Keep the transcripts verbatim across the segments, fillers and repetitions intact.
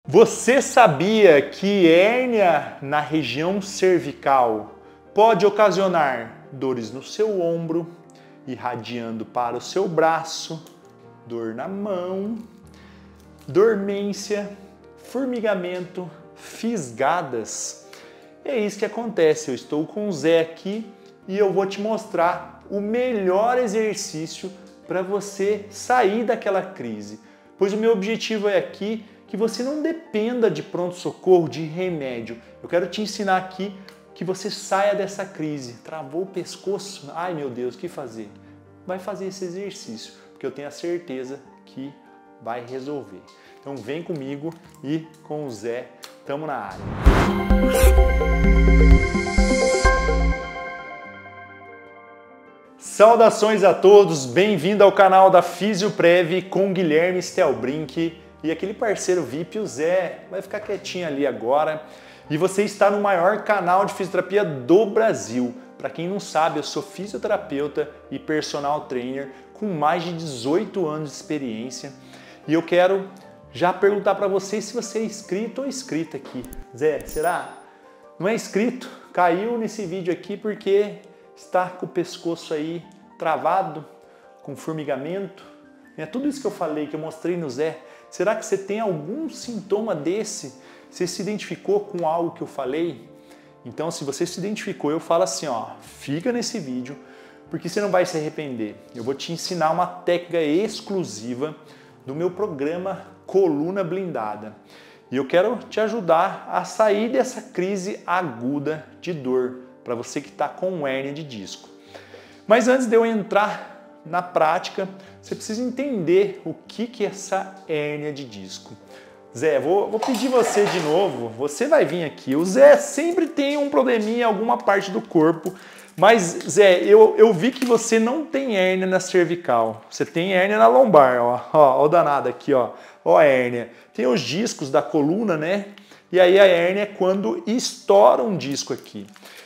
Você sabia que hérnia na região cervical pode ocasionar dores no seu ombro, irradiando para o seu braço, dor na mão, dormência, formigamento, fisgadas? É isso que acontece. Eu estou com o Zé aqui e eu vou te mostrar o melhor exercício para você sair daquela crise. Pois o meu objetivo é aqui que você não dependa de pronto-socorro, de remédio. Eu quero te ensinar aqui que você saia dessa crise. Travou o pescoço? Ai meu Deus, o que fazer? Vai fazer esse exercício, porque eu tenho a certeza que vai resolver. Então vem comigo e com o Zé, tamo na área. Saudações a todos, bem-vindo ao canal da Fisioprev com Guilherme Stelbrink. E aquele parceiro V I P, o Zé, vai ficar quietinho ali agora. E você está no maior canal de fisioterapia do Brasil. Para quem não sabe, eu sou fisioterapeuta e personal trainer com mais de dezoito anos de experiência. E eu quero já perguntar para você se você é inscrito ou inscrita aqui. Zé, será? Não é inscrito? Caiu nesse vídeo aqui porque está com o pescoço aí travado, com formigamento. É tudo isso que eu falei, que eu mostrei no Zé. Será que você tem algum sintoma desse? Você se identificou com algo que eu falei? Então, se você se identificou, eu falo assim, ó, fica nesse vídeo, porque você não vai se arrepender. Eu vou te ensinar uma técnica exclusiva do meu programa Coluna Blindada. E eu quero te ajudar a sair dessa crise aguda de dor, para você que está com hérnia de disco. Mas antes de eu entrar na prática, você precisa entender o que, que é essa hérnia de disco. Zé, vou, vou pedir você de novo, você vai vir aqui. O Zé sempre tem um probleminha em alguma parte do corpo, mas Zé, eu, eu vi que você não tem hérnia na cervical, você tem hérnia na lombar, ó, ó, ó o danado aqui, ó, ó a hérnia. Tem os discos da coluna, né? E aí a hérnia é quando estoura um disco aqui.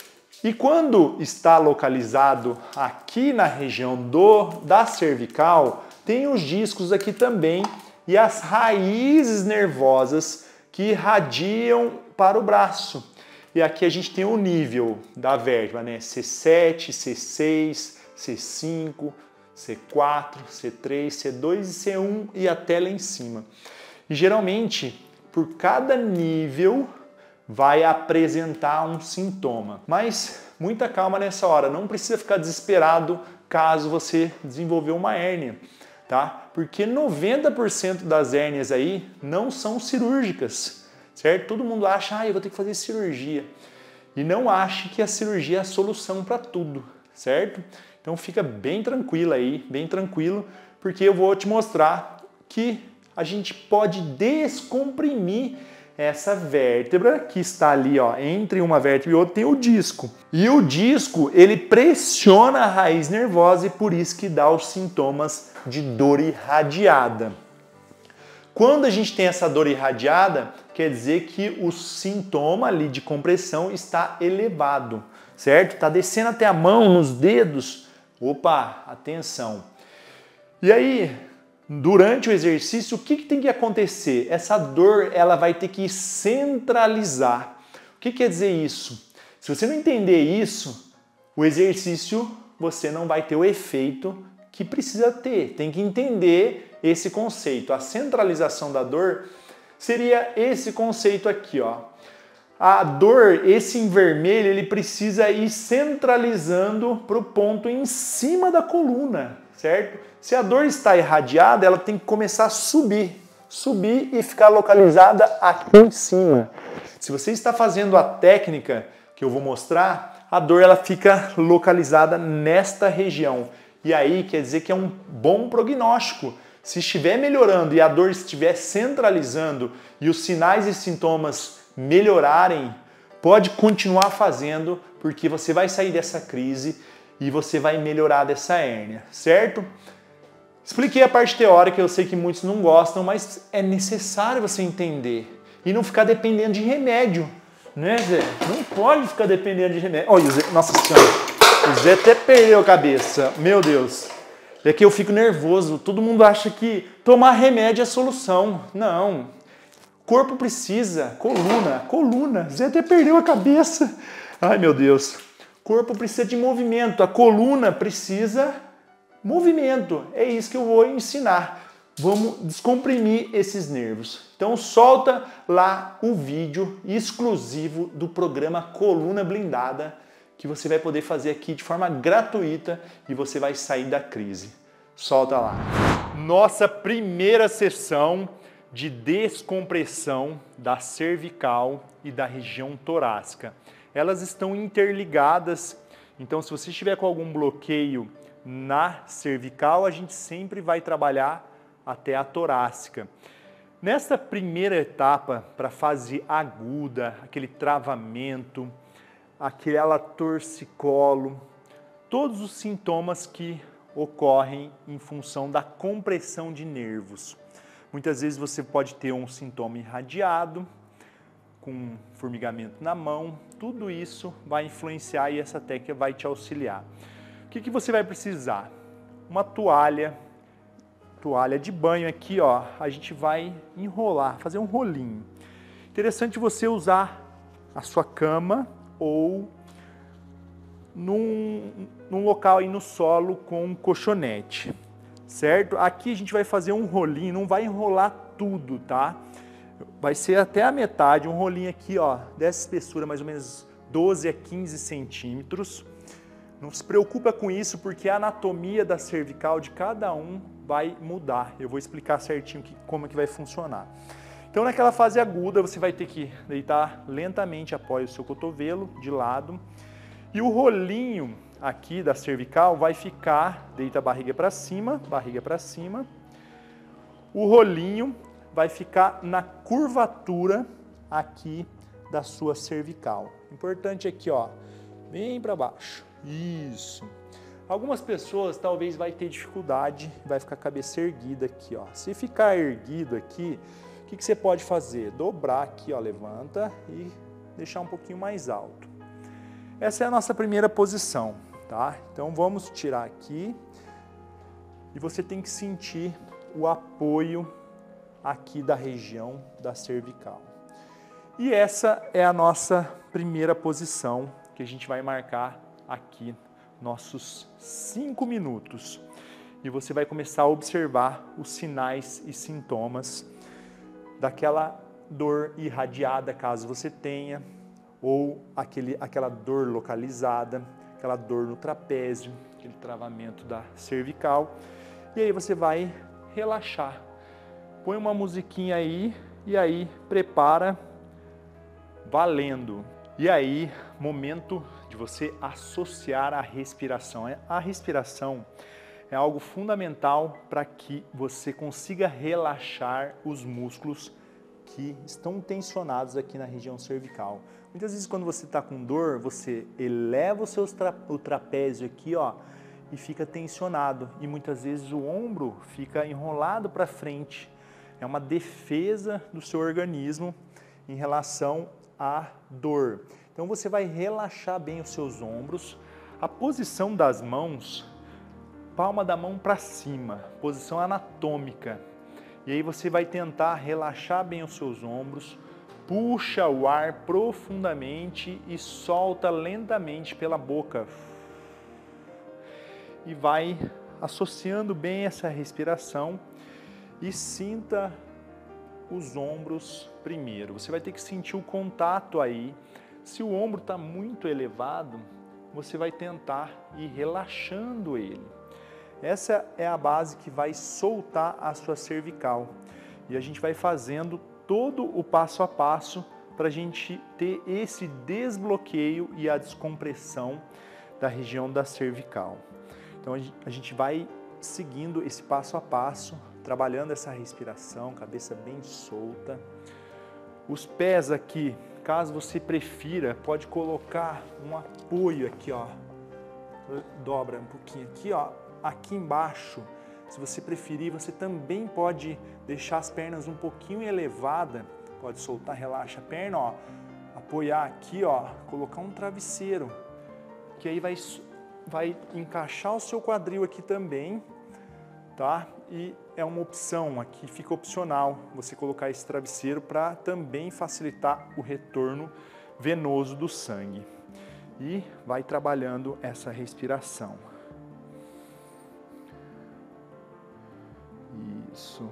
E quando está localizado aqui na região do, da cervical, tem os discos aqui também e as raízes nervosas que irradiam para o braço. E aqui a gente tem o nível da vértebra, né? C sete, C seis, C cinco, C quatro, C três, C dois e C um e até lá em cima. E geralmente, por cada nível, vai apresentar um sintoma. Mas muita calma nessa hora, não precisa ficar desesperado caso você desenvolveu uma hérnia, tá? Porque noventa por cento das hérnias aí não são cirúrgicas, certo? Todo mundo acha, ah, eu vou ter que fazer cirurgia. E não ache que a cirurgia é a solução para tudo, certo? Então fica bem tranquilo aí, bem tranquilo, porque eu vou te mostrar que a gente pode descomprimir essa vértebra que está ali, ó, entre uma vértebra e outra tem o disco. E o disco, ele pressiona a raiz nervosa e por isso que dá os sintomas de dor irradiada. Quando a gente tem essa dor irradiada, quer dizer que o sintoma ali de compressão está elevado, certo? Está descendo até a mão, nos dedos. Opa, atenção. E aí, durante o exercício, o que, que tem que acontecer? Essa dor ela vai ter que centralizar. O que quer dizer isso? Se você não entender isso, o exercício você não vai ter o efeito que precisa ter. Tem que entender esse conceito. A centralização da dor seria esse conceito aqui, ó. A dor, esse em vermelho, ele precisa ir centralizando para o ponto em cima da coluna, certo? Se a dor está irradiada, ela tem que começar a subir, subir e ficar localizada aqui em cima. Se você está fazendo a técnica que eu vou mostrar, a dor ela fica localizada nesta região. E aí quer dizer que é um bom prognóstico. Se estiver melhorando e a dor estiver centralizando e os sinais e sintomas melhorarem, pode continuar fazendo, porque você vai sair dessa crise e você vai melhorar dessa hérnia, certo? Expliquei a parte teórica, eu sei que muitos não gostam, mas é necessário você entender e não ficar dependendo de remédio, né, Zé? Não pode ficar dependendo de remédio. Olha, o Zé, nossa senhora, o Zé até perdeu a cabeça, meu Deus. É que eu fico nervoso, todo mundo acha que tomar remédio é a solução. Não. Corpo precisa, coluna, coluna, Zé até perdeu a cabeça. Ai, meu Deus. Corpo precisa de movimento, a coluna precisa movimento. É isso que eu vou ensinar. Vamos descomprimir esses nervos. Então solta lá o vídeo exclusivo do programa Coluna Blindada, que você vai poder fazer aqui de forma gratuita e você vai sair da crise. Solta lá. Nossa primeira sessão de descompressão da cervical e da região torácica. Elas estão interligadas, então se você estiver com algum bloqueio na cervical, a gente sempre vai trabalhar até a torácica. Nesta primeira etapa, para a fase aguda, aquele travamento, aquela torcicolo, todos os sintomas que ocorrem em função da compressão de nervos. Muitas vezes você pode ter um sintoma irradiado, com formigamento na mão, tudo isso vai influenciar e essa técnica vai te auxiliar. O que que você vai precisar? Uma toalha, toalha de banho aqui, ó, a gente vai enrolar, fazer um rolinho. Interessante você usar a sua cama ou num, num local aí no solo com um colchonete, certo? Aqui a gente vai fazer um rolinho, não vai enrolar tudo, tá? Vai ser até a metade, um rolinho aqui, ó, dessa espessura, mais ou menos doze a quinze centímetros. Não se preocupa com isso, porque a anatomia da cervical de cada um vai mudar. Eu vou explicar certinho que, como é que vai funcionar. Então, naquela fase aguda, você vai ter que deitar lentamente após o seu cotovelo, de lado. E o rolinho aqui da cervical vai ficar, deita a barriga para cima, barriga para cima. O rolinho vai ficar na curvatura aqui da sua cervical. Importante aqui, ó, bem para baixo. Isso. Algumas pessoas talvez vai ter dificuldade, vai ficar a cabeça erguida aqui, ó. Se ficar erguido aqui, o que que você pode fazer? Dobrar aqui, ó, levanta e deixar um pouquinho mais alto. Essa é a nossa primeira posição, tá? Então vamos tirar aqui e você tem que sentir o apoio aqui da região da cervical. E essa é a nossa primeira posição que a gente vai marcar aqui nossos cinco minutos. E você vai começar a observar os sinais e sintomas daquela dor irradiada, caso você tenha, ou aquele, aquela dor localizada, aquela dor no trapézio, aquele travamento da cervical. E aí você vai relaxar. Põe uma musiquinha aí e aí prepara valendo. E aí, momento de você associar a respiração. A respiração é algo fundamental para que você consiga relaxar os músculos que estão tensionados aqui na região cervical. Muitas vezes quando você está com dor, você eleva o seu tra o trapézio aqui, ó, e fica tensionado. E muitas vezes o ombro fica enrolado para frente. É uma defesa do seu organismo em relação à dor. Então você vai relaxar bem os seus ombros. A posição das mãos, palma da mão para cima, posição anatômica. E aí você vai tentar relaxar bem os seus ombros, puxa o ar profundamente e solta lentamente pela boca. E vai associando bem essa respiração e sinta os ombros primeiro. Você vai ter que sentir o contato aí. Se o ombro está muito elevado, você vai tentar ir relaxando ele. Essa é a base que vai soltar a sua cervical. E a gente vai fazendo todo o passo a passo para a gente ter esse desbloqueio e a descompressão da região da cervical. Então a gente vai seguindo esse passo a passo, trabalhando essa respiração, cabeça bem solta. Os pés aqui, caso você prefira, pode colocar um apoio aqui, ó. Dobra um pouquinho aqui, ó. Aqui embaixo, se você preferir, você também pode deixar as pernas um pouquinho elevadas. Pode soltar, relaxa a perna, ó. Apoiar aqui, ó. Colocar um travesseiro, que aí vai, vai encaixar o seu quadril aqui também, tá? E é uma opção, aqui fica opcional você colocar esse travesseiro para também facilitar o retorno venoso do sangue. E vai trabalhando essa respiração. Isso.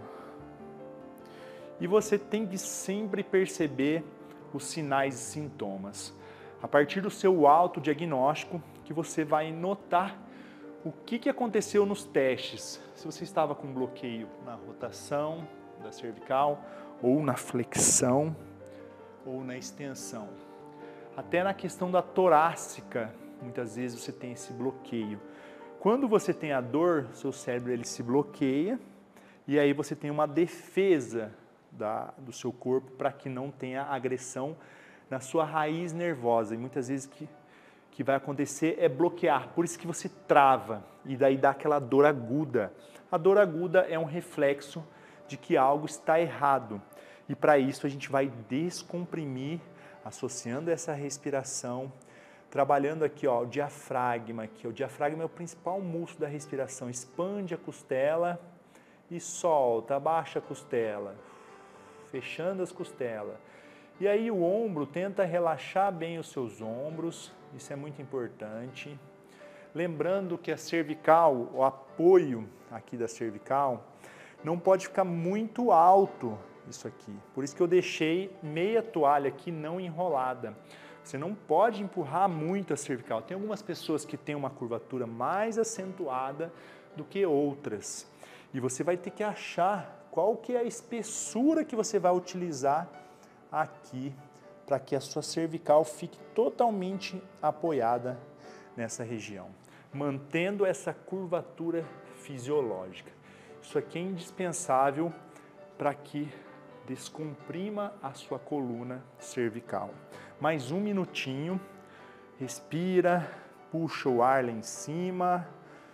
E você tem que sempre perceber os sinais e sintomas. A partir do seu autodiagnóstico, que você vai notar o que, que aconteceu nos testes. Se você estava com bloqueio na rotação da cervical, ou na flexão, ou na extensão. Até na questão da torácica, muitas vezes você tem esse bloqueio. Quando você tem a dor, seu cérebro ele se bloqueia, e aí você tem uma defesa da, do seu corpo para que não tenha agressão na sua raiz nervosa. E muitas vezes que que vai acontecer é bloquear, por isso que você trava e daí dá aquela dor aguda. A dor aguda é um reflexo de que algo está errado e para isso a gente vai descomprimir, associando essa respiração, trabalhando aqui ó, o diafragma, aqui. O diafragma é o principal músculo da respiração, expande a costela e solta, abaixa a costela, fechando as costelas. E aí o ombro, tenta relaxar bem os seus ombros, isso é muito importante. Lembrando que a cervical, o apoio aqui da cervical, não pode ficar muito alto isso aqui. Por isso que eu deixei meia toalha aqui não enrolada. Você não pode empurrar muito a cervical. Tem algumas pessoas que têm uma curvatura mais acentuada do que outras. E você vai ter que achar qual que é a espessura que você vai utilizar aqui, para que a sua cervical fique totalmente apoiada nessa região, mantendo essa curvatura fisiológica. Isso aqui é indispensável para que descomprima a sua coluna cervical. Mais um minutinho, respira, puxa o ar lá em cima,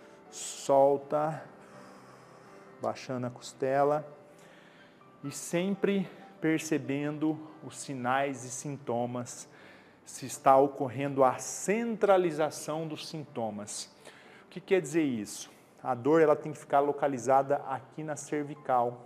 solta, baixando a costela e sempre percebendo os sinais e sintomas, se está ocorrendo a centralização dos sintomas. O que quer dizer isso? A dor ela tem que ficar localizada aqui na cervical.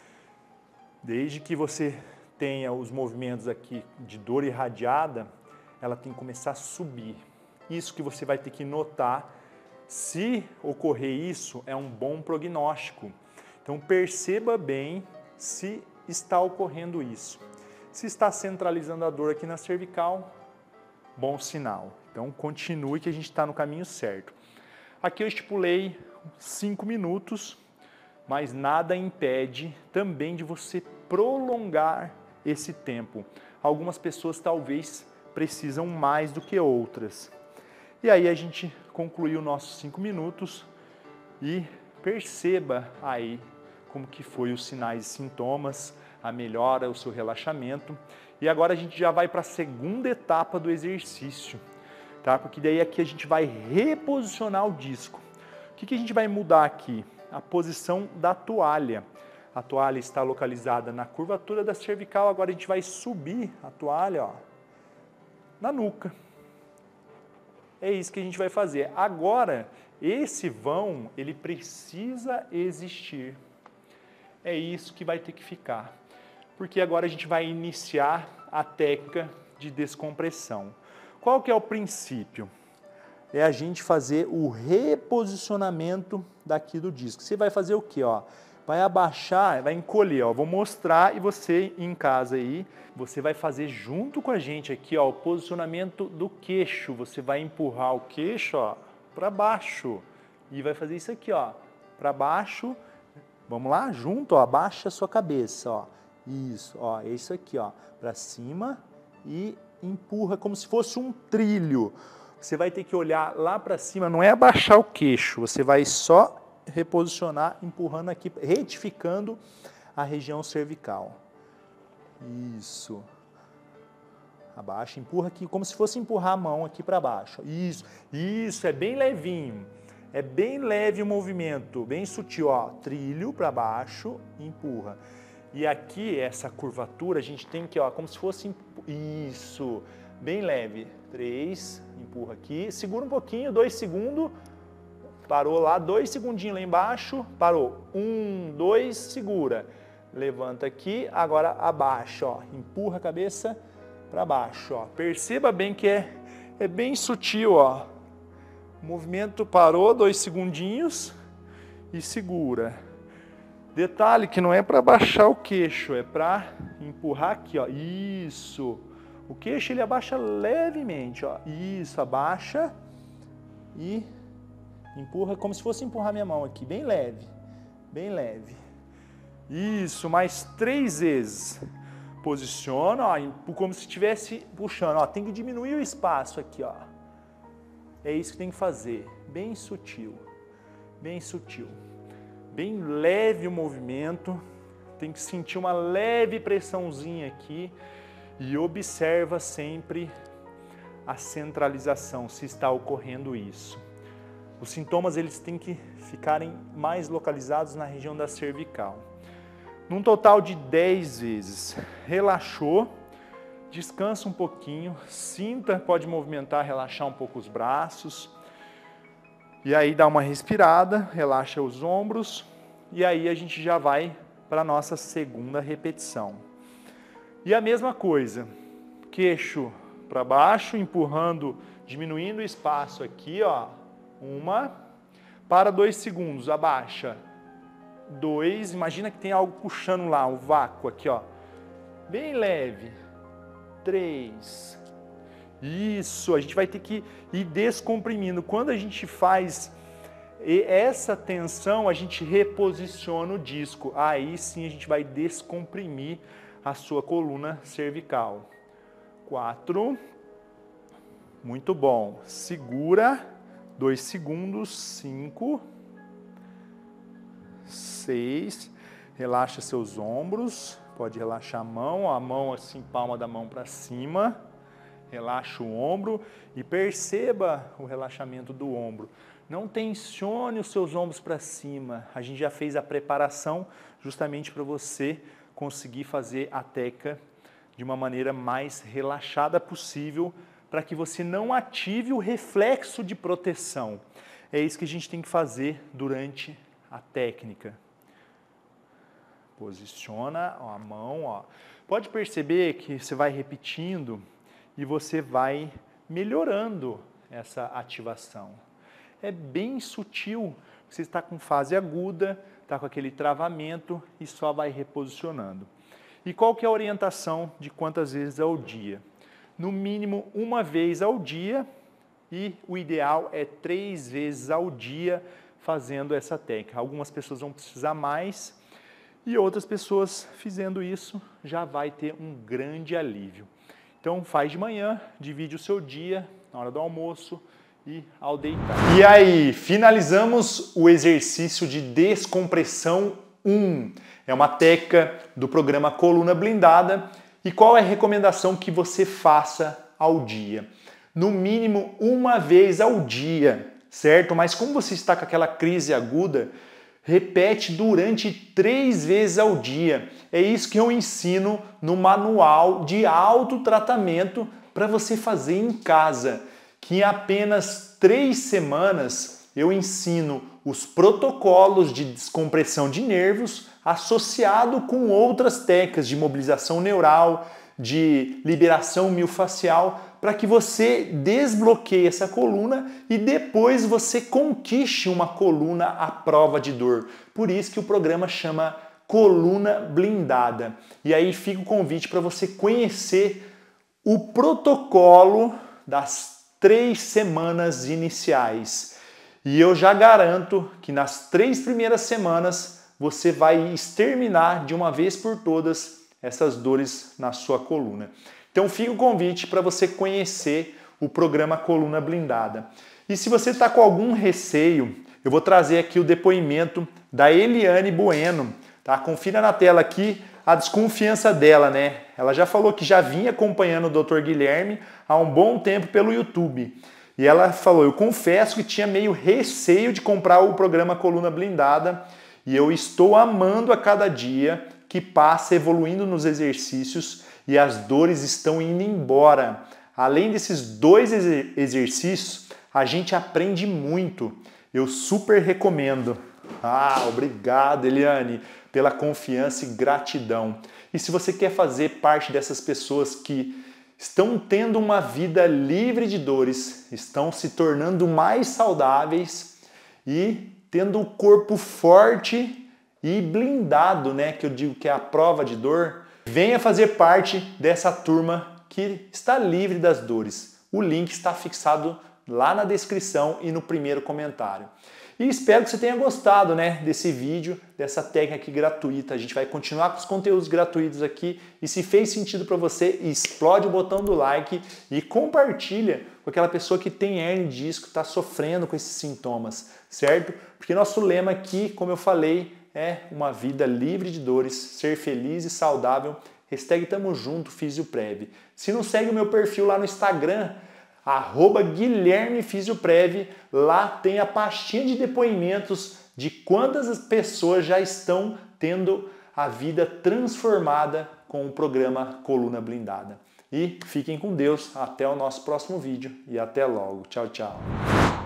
Desde que você tenha os movimentos aqui de dor irradiada, ela tem que começar a subir. Isso que você vai ter que notar. Se ocorrer isso, é um bom prognóstico. Então perceba bem se está ocorrendo isso. Se está centralizando a dor aqui na cervical, bom sinal. Então continue que a gente está no caminho certo. Aqui eu estipulei cinco minutos, mas nada impede também de você prolongar esse tempo. Algumas pessoas talvez precisam mais do que outras. E aí a gente concluiu nossos cinco minutos e perceba aí como que foi os sinais e sintomas, a melhora, o seu relaxamento. E agora a gente já vai para a segunda etapa do exercício, tá? Porque daí aqui a gente vai reposicionar o disco. O que que a gente vai mudar aqui? A posição da toalha. A toalha está localizada na curvatura da cervical, agora a gente vai subir a toalha, ó, na nuca. É isso que a gente vai fazer. Agora, esse vão, ele precisa existir. É isso que vai ter que ficar. Porque agora a gente vai iniciar a técnica de descompressão. Qual que é o princípio? É a gente fazer o reposicionamento daqui do disco. Você vai fazer o quê? Ó? Vai abaixar, vai encolher. Ó. Vou mostrar e você em casa aí, você vai fazer junto com a gente aqui ó, o posicionamento do queixo. Você vai empurrar o queixo para baixo e vai fazer isso aqui, ó, para baixo. Vamos lá? Junto, ó, abaixa a sua cabeça, ó. Isso, ó, é isso aqui, ó, para cima e empurra como se fosse um trilho. Você vai ter que olhar lá para cima, não é abaixar o queixo, você vai só reposicionar, empurrando aqui, retificando a região cervical. Isso. Abaixa, empurra aqui, como se fosse empurrar a mão aqui para baixo. Isso, isso, é bem levinho. É bem leve o movimento, bem sutil, ó, trilho para baixo, empurra. E aqui, essa curvatura, a gente tem que, ó, como se fosse, isso, bem leve. Três, empurra aqui, segura um pouquinho, dois segundos, Parou lá, dois segundinhos lá embaixo, parou. Um, dois, segura. Levanta aqui, agora abaixa, ó. Empurra a cabeça para baixo, ó. Perceba bem que é, é bem sutil, ó. O movimento parou, dois segundinhos e segura. Detalhe que não é para baixar o queixo, é para empurrar aqui, ó. Isso. O queixo ele abaixa levemente, ó. Isso, abaixa e empurra como se fosse empurrar minha mão aqui, bem leve, bem leve. Isso, mais três vezes. Posiciona, ó, como se estivesse puxando, ó. Tem que diminuir o espaço aqui, ó. É isso que tem que fazer, bem sutil, bem sutil. Bem leve o movimento, tem que sentir uma leve pressãozinha aqui e observa sempre a centralização, se está ocorrendo isso. Os sintomas eles têm que ficarem mais localizados na região da cervical. Num total de dez vezes. Relaxou, descansa um pouquinho, sinta, pode movimentar, relaxar um pouco os braços. E aí dá uma respirada, relaxa os ombros e aí a gente já vai para a nossa segunda repetição. E a mesma coisa, queixo para baixo, empurrando, diminuindo o espaço aqui, ó. Uma, para dois segundos, abaixa. Dois, imagina que tem algo puxando lá, o vácuo aqui, ó. Bem leve. Três. Isso, a gente vai ter que ir descomprimindo. Quando a gente faz essa tensão, a gente reposiciona o disco. Aí sim a gente vai descomprimir a sua coluna cervical. Quatro. Muito bom. Segura. Dois segundos. Cinco. Seis. Relaxa seus ombros. Pode relaxar a mão. A mão assim, palma da mão para cima. Relaxa o ombro e perceba o relaxamento do ombro. Não tensione os seus ombros para cima. A gente já fez a preparação justamente para você conseguir fazer a técnica de uma maneira mais relaxada possível para que você não ative o reflexo de proteção. É isso que a gente tem que fazer durante a técnica. Posiciona ó, a mão. Ó. Pode perceber que você vai repetindo e você vai melhorando essa ativação. É bem sutil, você está com fase aguda, está com aquele travamento e só vai reposicionando. E qual que é a orientação de quantas vezes ao dia? No mínimo uma vez ao dia e o ideal é três vezes ao dia fazendo essa técnica. Algumas pessoas vão precisar mais e outras pessoas fazendo isso já vai ter um grande alívio. Então faz de manhã, divide o seu dia na hora do almoço e ao deitar. E aí, finalizamos o exercício de descompressão um. É uma técnica do programa Coluna Blindada. E qual é a recomendação que você faça ao dia? No mínimo uma vez ao dia, certo? Mas como você está com aquela crise aguda, repete durante três vezes ao dia. É isso que eu ensino no manual de autotratamento para você fazer em casa. Que em apenas três semanas eu ensino os protocolos de descompressão de nervos associado com outras técnicas de mobilização neural, de liberação miofascial, para que você desbloqueie essa coluna e depois você conquiste uma coluna à prova de dor. Por isso que o programa chama Coluna Blindada. E aí fica o convite para você conhecer o protocolo das três semanas iniciais. E eu já garanto que nas três primeiras semanas você vai exterminar de uma vez por todas essas dores na sua coluna. Então fica o convite para você conhecer o programa Coluna Blindada. E se você está com algum receio, eu vou trazer aqui o depoimento da Eliane Bueno. Tá? Confira na tela aqui a desconfiança dela, né? Ela já falou que já vinha acompanhando o doutor Guilherme há um bom tempo pelo YouTube. E ela falou, eu confesso que tinha meio receio de comprar o programa Coluna Blindada e eu estou amando a cada dia que passa evoluindo nos exercícios e as dores estão indo embora. Além desses dois exercícios, a gente aprende muito. Eu super recomendo. Ah, obrigado, Eliane, pela confiança e gratidão. E se você quer fazer parte dessas pessoas que estão tendo uma vida livre de dores, estão se tornando mais saudáveis e tendo o corpo forte e blindado, né, que eu digo que é a prova de dor, venha fazer parte dessa turma que está livre das dores. O link está fixado lá na descrição e no primeiro comentário. E espero que você tenha gostado, né, desse vídeo, dessa técnica aqui gratuita. A gente vai continuar com os conteúdos gratuitos aqui e se fez sentido para você, explode o botão do like e compartilha com aquela pessoa que tem hérnia de disco, está sofrendo com esses sintomas, certo? Porque nosso lema aqui, como eu falei, é uma vida livre de dores, ser feliz e saudável. Hashtag tamo junto, Fisioprev. Se não segue o meu perfil lá no Instagram, arroba Guilherme Fisioprev, lá tem a pastinha de depoimentos de quantas pessoas já estão tendo a vida transformada com o programa Coluna Blindada. E fiquem com Deus, até o nosso próximo vídeo e até logo. Tchau, tchau.